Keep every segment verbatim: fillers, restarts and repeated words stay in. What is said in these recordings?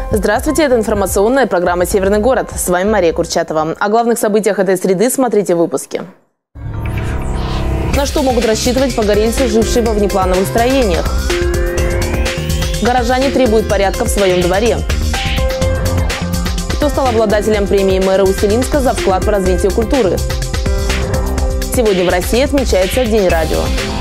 Здравствуйте, это информационная программа «Северный город». С вами Мария Курчатова. О главных событиях этой среды смотрите в выпуске. На что могут рассчитывать погорельцы, жившие во внеплановых строениях? Горожане требуют порядка в своем дворе. Кто стал обладателем премии мэра Усть-Илимска за вклад в развитие культуры? Сегодня в России отмечается День радио.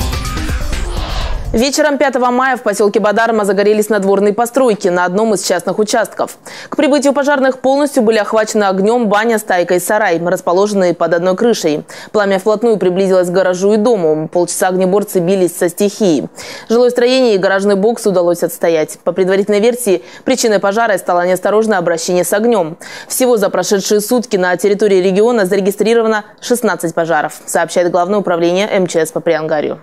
Вечером пятого мая в поселке Бадарма загорелись надворные постройки на одном из частных участков. К прибытию пожарных полностью были охвачены огнем баня, стайка и сарай, расположенные под одной крышей. Пламя вплотную приблизилось к гаражу и дому. Полчаса огнеборцы бились со стихией. Жилое строение и гаражный бокс удалось отстоять. По предварительной версии, причиной пожара стало неосторожное обращение с огнем. Всего за прошедшие сутки на территории региона зарегистрировано шестнадцать пожаров, сообщает Главное управление эм че эс по Приангарью.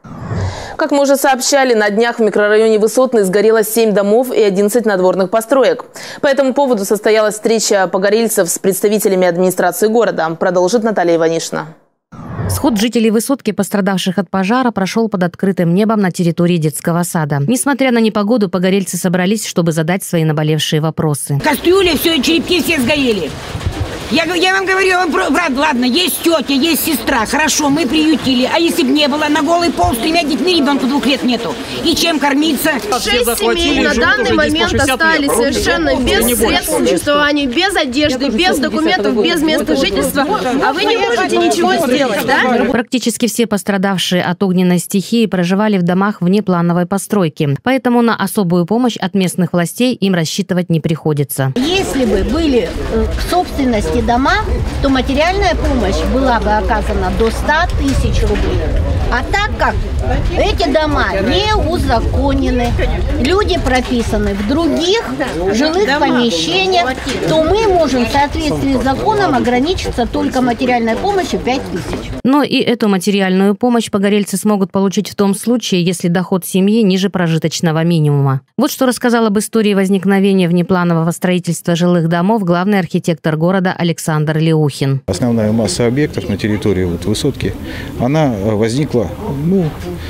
Как мы уже сообщали, на днях в микрорайоне Высотный сгорело семь домов и одиннадцать надворных построек. По этому поводу состоялась встреча погорельцев с представителями администрации города. Продолжит Наталья Иванишна. Сход жителей Высотки, пострадавших от пожара, прошел под открытым небом на территории детского сада. Несмотря на непогоду, погорельцы собрались, чтобы задать свои наболевшие вопросы. Кастрюли, все, черепки все сгорели. Я, я вам говорю, брат, ладно, есть тетя, есть сестра, хорошо, мы приютили. А если бы не было, на голый пол с тремя детьми ребенку двух лет нету. И чем кормиться? Шесть семей на данный момент остались совершенно без средств существования, без одежды, без документов, без места жительства. А вы не можете ничего сделать, да? Практически все пострадавшие от огненной стихии проживали в домах внеплановой постройки. Поэтому на особую помощь от местных властей им рассчитывать не приходится. Если бы были в собственности дома, то материальная помощь была бы оказана до ста тысяч рублей. А так как эти дома не узаконены, люди прописаны в других жилых помещениях, то мы можем в соответствии с законом ограничиться только материальной помощью пять тысяч. Но и эту материальную помощь погорельцы смогут получить в том случае, если доход семьи ниже прожиточного минимума. Вот что рассказал об истории возникновения внепланового строительства жилых домов главный архитектор города Александр Леухин. Основная масса объектов на территории вот Высотки, она возникла, ну,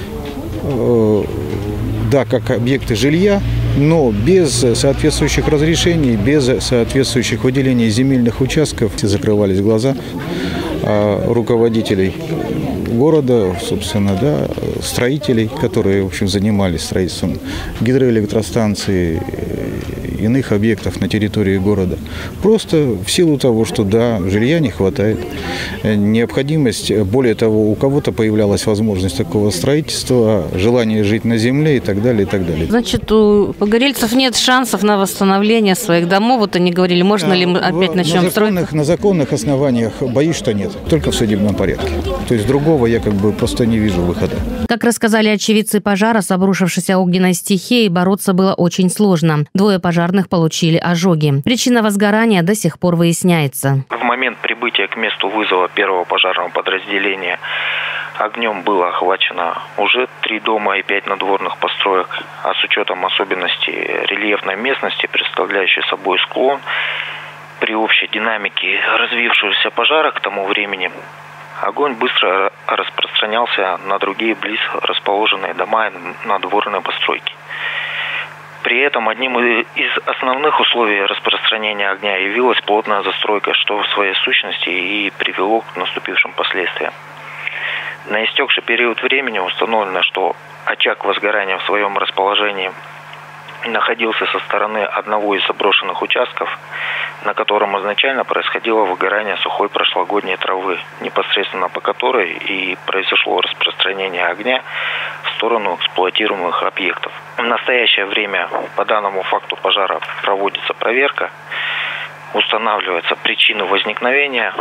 э, да, как объекты жилья, но без соответствующих разрешений, без соответствующих выделений земельных участков. Закрывались глаза руководителей города, собственно, да, строителей, которые, в общем, занимались строительством гидроэлектростанций, иных объектов на территории города. Просто в силу того, что, да, жилья не хватает, необходимость, более того, у кого-то появлялась возможность такого строительства, желание жить на земле и так далее, и так далее. Значит, у погорельцев нет шансов на восстановление своих домов. Вот они говорили, можно ли мы опять начнем на законных, строить? На законных основаниях боюсь, что нет. Только в судебном порядке. То есть другого я как бы просто не вижу выхода. Как рассказали очевидцы пожара, с обрушившейся огненной стихией бороться было очень сложно. Двое пожарных получили ожоги. Причина возгорания до сих пор выясняется. В момент прибытия к месту вызова первого пожарного подразделения огнем было охвачено уже три дома и пять надворных построек. А с учетом особенностей рельефной местности, представляющей собой склон, при общей динамике развившегося пожара к тому времени огонь быстро распространялся на другие близ расположенные дома и надворные постройки. При этом одним из основных условий распространения огня явилась плотная застройка, что в своей сущности и привело к наступившим последствиям. На истекший период времени установлено, что очаг возгорания в своем расположении находился со стороны одного из заброшенных участков, на котором изначально происходило выгорание сухой прошлогодней травы, непосредственно по которой и произошло распространение огня в сторону эксплуатируемых объектов. В настоящее время по данному факту пожара проводится проверка, устанавливается причина возникновения,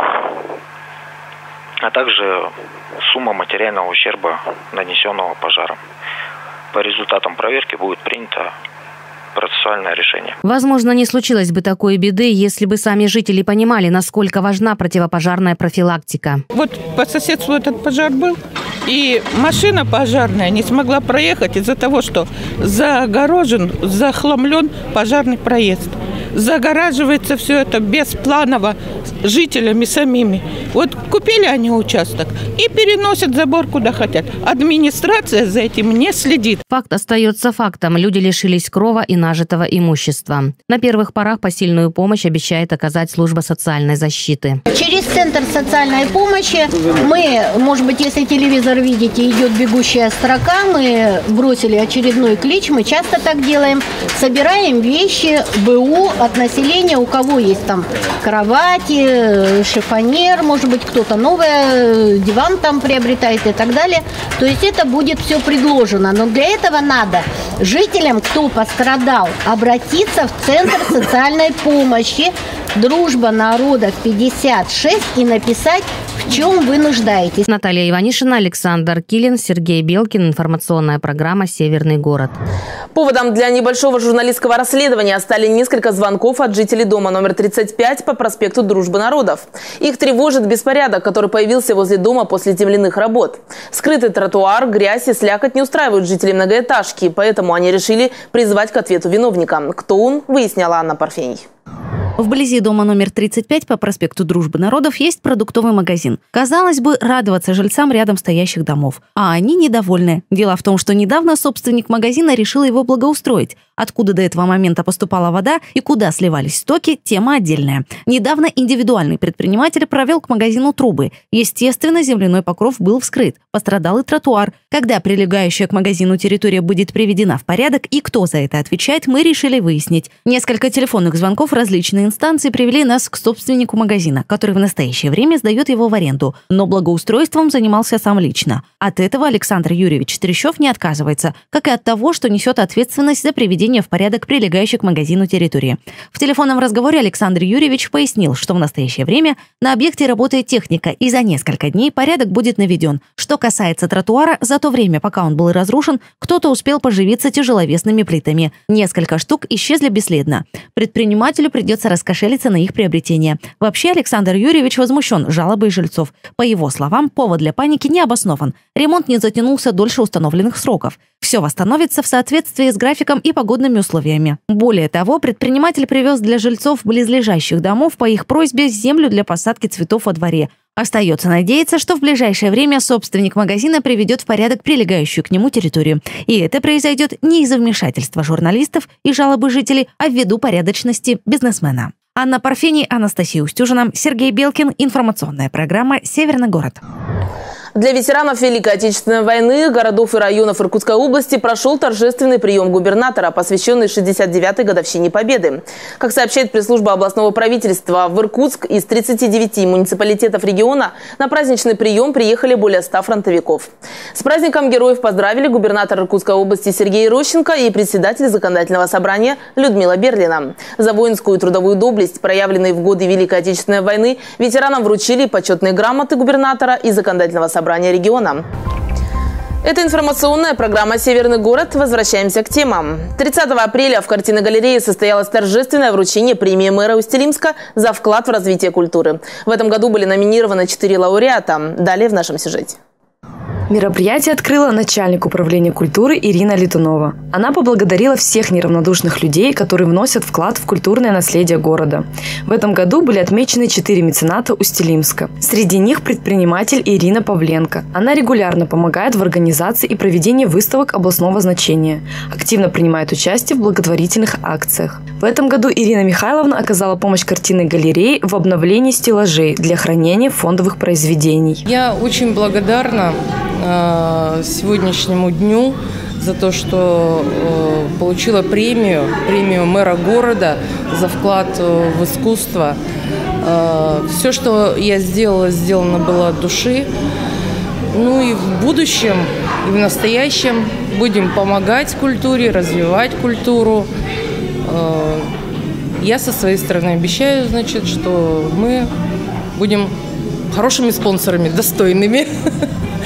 а также сумма материального ущерба, нанесенного пожаром. По результатам проверки будет принято процессуальное решение. Возможно, не случилось бы такой беды, если бы сами жители понимали, насколько важна противопожарная профилактика. Вот по соседству этот пожар был, И машина пожарная не смогла проехать из-за того, что загорожен, захламлен пожарный проезд. Загораживается все это беспланово жителями самими. Вот купили они участок и переносят забор куда хотят. Администрация за этим не следит. Факт остается фактом. Люди лишились крова и нажитого имущества. На первых порах посильную помощь обещает оказать служба социальной защиты. Через Центр социальной помощи мы, может быть, если телевизор видите, идет бегущая строка, мы бросили очередной клич, мы часто так делаем, собираем вещи БУ от населения, у кого есть там кровати, шифонер, может быть, кто-то новое, диван там приобретает и так далее. То есть это будет все предложено. Но для этого надо жителям, кто пострадал, обратиться в Центр социальной помощи «Дружба народов пятьдесят шесть» и написать, в чем вы нуждаетесь. Наталья Иванишина, Александр Килин, Сергей Белкин. Информационная программа «Северный город». Поводом для небольшого журналистского расследования стали несколько звонков от жителей дома номер тридцать пять по проспекту Дружбы народов. Их тревожит беспорядок, который появился возле дома после земляных работ. Скрытый тротуар, грязь и слякоть не устраивают жителей многоэтажки, поэтому они решили призвать к ответу виновника. Кто он, выясняла Анна Парфений. Вблизи дома номер тридцать пять по проспекту Дружбы народов есть продуктовый магазин. Казалось бы, радоваться жильцам рядом стоящих домов. А они недовольны. Дело в том, что недавно собственник магазина решил его благоустроить. Откуда до этого момента поступала вода и куда сливались стоки – тема отдельная. Недавно индивидуальный предприниматель провел к магазину трубы. Естественно, земляной покров был вскрыт. Пострадал и тротуар. Когда прилегающая к магазину территория будет приведена в порядок и кто за это отвечает, мы решили выяснить. Несколько телефонных звонков различные инстанции привели нас к собственнику магазина, который в настоящее время сдает его в аренду, но благоустройством занимался сам лично. От этого Александр Юрьевич Трещев не отказывается, как и от того, что несет ответственность за приведение в порядок прилегающей к магазину территории. В телефонном разговоре Александр Юрьевич пояснил, что в настоящее время на объекте работает техника, и за несколько дней порядок будет наведен. Что касается тротуара, за то время, пока он был разрушен, кто-то успел поживиться тяжеловесными плитами. Несколько штук исчезли бесследно. Предпринимателю придется раскошелиться на их приобретение. Вообще Александр Юрьевич возмущен жалобой жильцов. По его словам, повод для паники не обоснован. Ремонт не затянулся дольше установленных сроков. Все восстановится в соответствии с графиком и погодными условиями. Более того, предприниматель привез для жильцов близлежащих домов по их просьбе землю для посадки цветов во дворе. Остается надеяться, что в ближайшее время собственник магазина приведет в порядок прилегающую к нему территорию. И это произойдет не из-за вмешательства журналистов и жалобы жителей, а ввиду порядочности бизнесмена. Анна Парфений, Анастасия Устюжина, Сергей Белкин. Информационная программа «Северный город». Для ветеранов Великой Отечественной войны городов и районов Иркутской области прошел торжественный прием губернатора, посвященный шестьдесят девятой годовщине Победы. Как сообщает пресс-служба областного правительства, в Иркутск из тридцати девяти муниципалитетов региона на праздничный прием приехали более ста фронтовиков. С праздником героев поздравили губернатор Иркутской области Сергей Рощенко и председатель законодательного собрания Людмила Берлина. За воинскую и трудовую доблесть, проявленные в годы Великой Отечественной войны, ветеранам вручили почетные грамоты губернатора и законодательного собрания. собрания региона. Это информационная программа «Северный город». Возвращаемся к темам. тридцатого апреля в картиногалерее состоялось торжественное вручение премии мэра Усть-Илимска за вклад в развитие культуры. В этом году были номинированы четыре лауреата. Далее в нашем сюжете. Мероприятие открыла начальник управления культуры Ирина Летунова. Она поблагодарила всех неравнодушных людей, которые вносят вклад в культурное наследие города. В этом году были отмечены четыре мецената Усть-Илимска. Среди них предприниматель Ирина Павленко. Она регулярно помогает в организации и проведении выставок областного значения. Активно принимает участие в благотворительных акциях. В этом году Ирина Михайловна оказала помощь картинной галерее в обновлении стеллажей для хранения фондовых произведений. Я очень благодарна сегодняшнему дню за то, что э, получила премию, премию мэра города за вклад в искусство. Э, все, что я сделала, сделано было от души. Ну и в будущем, и в настоящем будем помогать культуре, развивать культуру. Э, я со своей стороны обещаю, значит, что мы будем хорошими спонсорами, достойными.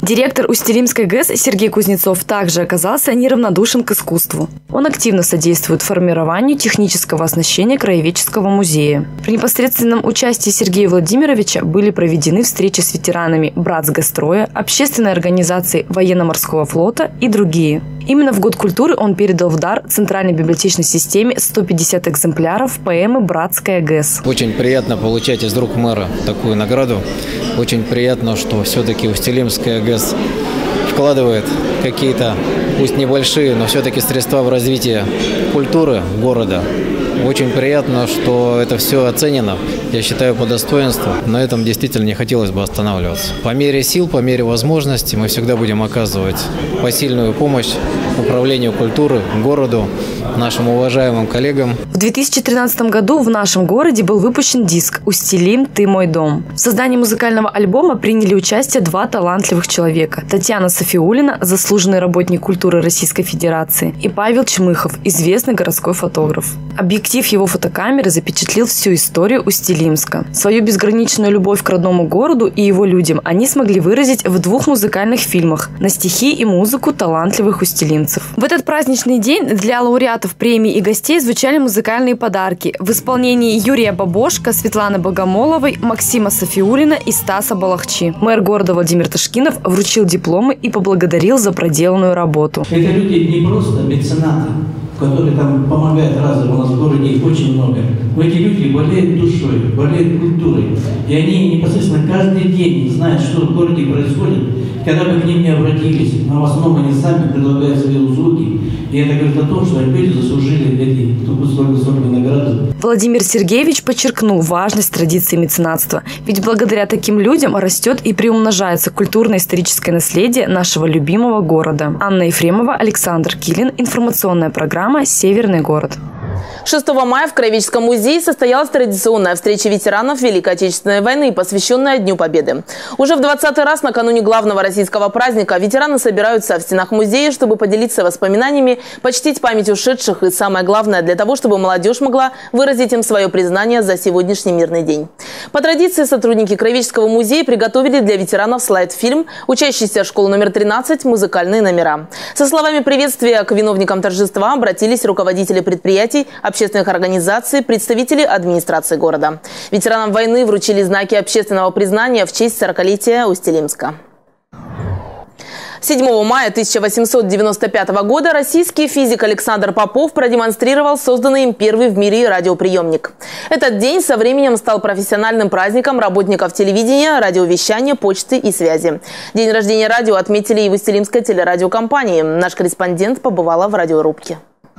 Директор Усть-Илимской ГЭС Сергей Кузнецов также оказался неравнодушен к искусству. Он активно содействует формированию технического оснащения краеведческого музея. При непосредственном участии Сергея Владимировича были проведены встречи с ветеранами Братсгастроя, общественной организации Военно-морского флота и другие. Именно в Год культуры он передал в дар Центральной библиотечной системе сто пятьдесят экземпляров поэмы «Братская ГЭС». Очень приятно получать из рук мэра такую награду. Очень приятно, что все-таки Усть-Илимская ГЭС вкладывает какие-то, пусть небольшие, но все-таки средства в развитие культуры города. Очень приятно, что это все оценено, я считаю, по достоинству. На этом действительно не хотелось бы останавливаться. По мере сил, по мере возможностей мы всегда будем оказывать посильную помощь управлению культуры, городу, нашим уважаемым коллегам. В две тысячи тринадцатом году в нашем городе был выпущен диск «Усть-Илим, ты мой дом». В создании музыкального альбома приняли участие два талантливых человека – Татьяна Софиулина, заслуженный работник культуры Российской Федерации, и Павел Чмыхов, известный городской фотограф. Объектив его фотокамеры запечатлел всю историю Усть-Илимска. Свою безграничную любовь к родному городу и его людям они смогли выразить в двух музыкальных фильмах на стихи и музыку талантливых усть-илимцев. В этот праздничный день для лауреатов премий и гостей звучали музыкальные подарки в исполнении Юрия Бабошко, Светланы Богомоловой, Максима Софиулина и Стаса Балахчи. Мэр города Владимир Ташкинов вручил дипломы и поблагодарил за проделанную работу. Это люди не просто меценаты, которые там помогают разом, у нас в городе их очень много. Но эти люди болеют душой, болеют культурой. И они непосредственно каждый день знают, что в городе происходит. Когда бы к ним не обратились, но в основном они сами предлагают свои услуги. И это говорит о том, что люди заслужили эти высокие награды. Владимир Сергеевич подчеркнул важность традиции меценатства. Ведь благодаря таким людям растет и приумножается культурно-историческое наследие нашего любимого города. Анна Ефремова, Александр Килин. Информационная программа «Северный город». шестого мая в Краеведческом музее состоялась традиционная встреча ветеранов Великой Отечественной войны, посвященная Дню Победы. Уже в двадцатый раз накануне главного российского праздника ветераны собираются в стенах музея, чтобы поделиться воспоминаниями, почтить память ушедших и, самое главное, для того, чтобы молодежь могла выразить им свое признание за сегодняшний мирный день. По традиции сотрудники Краеведческого музея приготовили для ветеранов слайд-фильм «Учащиеся школы номер тринадцать. Музыкальные номера». Со словами приветствия к виновникам торжества обратились руководители предприятий, общественных организаций, представители администрации города. Ветеранам войны вручили знаки общественного признания в честь сорокалетия Усть-Илимска. седьмого мая тысяча восемьсот девяносто пятого года российский физик Александр Попов продемонстрировал созданный им первый в мире радиоприемник. Этот день со временем стал профессиональным праздником работников телевидения, радиовещания, почты и связи. День рождения радио отметили и в Усть-Илимской телерадиокомпании. Наш корреспондент побывала в радиорубке.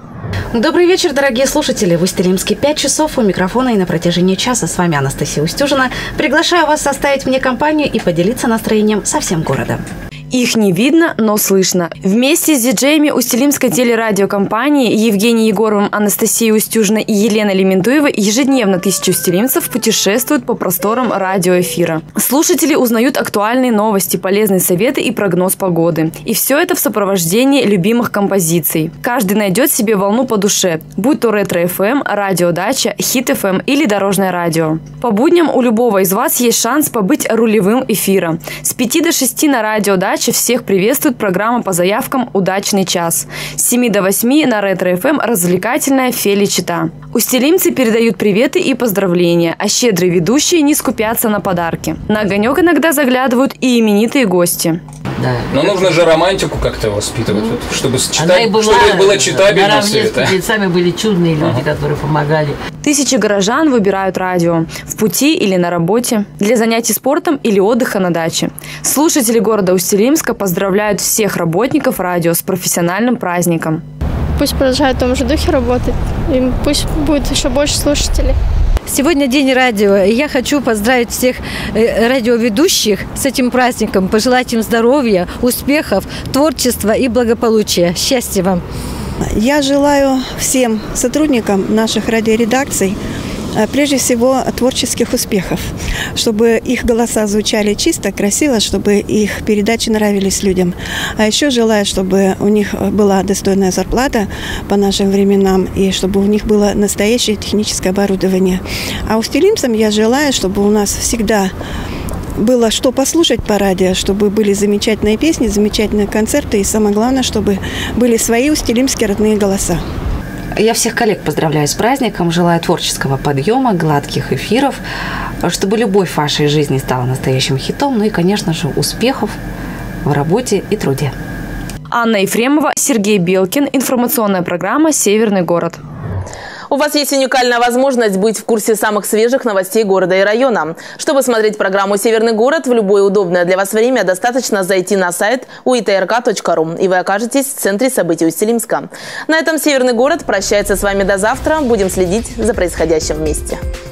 Добрый вечер, дорогие слушатели. В Усть-Илимске пять часов у микрофона, и на протяжении часа с вами Анастасия Устюжина. Приглашаю вас составить мне компанию и поделиться настроением со всем городом. Их не видно, но слышно. Вместе с диджеями Усть-Илимской телерадиокомпании Евгением Егоровым, Анастасией Устюжиной и Еленой Лементуевой ежедневно тысячи усть-илимцев путешествуют по просторам радиоэфира. Слушатели узнают актуальные новости, полезные советы и прогноз погоды. И все это в сопровождении любимых композиций. Каждый найдет себе волну по душе, будь то ретро-эф эм, радиодача, хит-эф эм или дорожное радио. По будням у любого из вас есть шанс побыть рулевым эфира. С пяти до шести на радиодаче всех приветствует программа по заявкам «Удачный час». С семи до восьми на ретро-эф эм развлекательная Фели Чита. Усть-Илимцы передают приветы и поздравления, а щедрые ведущие не скупятся на подарки. На огонек иногда заглядывают и именитые гости. Да. Но нужно же романтику как-то воспитывать, ну, чтобы, читать, была, чтобы было читабельно наравне все это. С сами были чудные люди, ага. которые помогали. Тысячи горожан выбирают радио в пути или на работе, для занятий спортом или отдыха на даче. Слушатели города Усть-Илимска поздравляют всех работников радио с профессиональным праздником. Пусть продолжают в том же духе работать, и пусть будет еще больше слушателей. Сегодня день радио. Я хочу поздравить всех радиоведущих с этим праздником, пожелать им здоровья, успехов, творчества и благополучия. Счастья вам! Я желаю всем сотрудникам наших радиоредакций прежде всего творческих успехов, чтобы их голоса звучали чисто, красиво, чтобы их передачи нравились людям. А еще желаю, чтобы у них была достойная зарплата по нашим временам и чтобы у них было настоящее техническое оборудование. А усть-илимцам я желаю, чтобы у нас всегда было что послушать по радио, чтобы были замечательные песни, замечательные концерты и самое главное, чтобы были свои устилимские родные голоса. Я всех коллег поздравляю с праздником, желаю творческого подъема, гладких эфиров, чтобы любовь в вашей жизни стала настоящим хитом, ну и, конечно же, успехов в работе и труде. Анна Ефремова, Сергей Белкин. Информационная программа «Северный город». У вас есть уникальная возможность быть в курсе самых свежих новостей города и района. Чтобы смотреть программу «Северный город» в любое удобное для вас время, достаточно зайти на сайт у и тэ эр ка точка ру, и вы окажетесь в центре событий Усть-Илимска. На этом «Северный город» прощается с вами до завтра. Будем следить за происходящим вместе.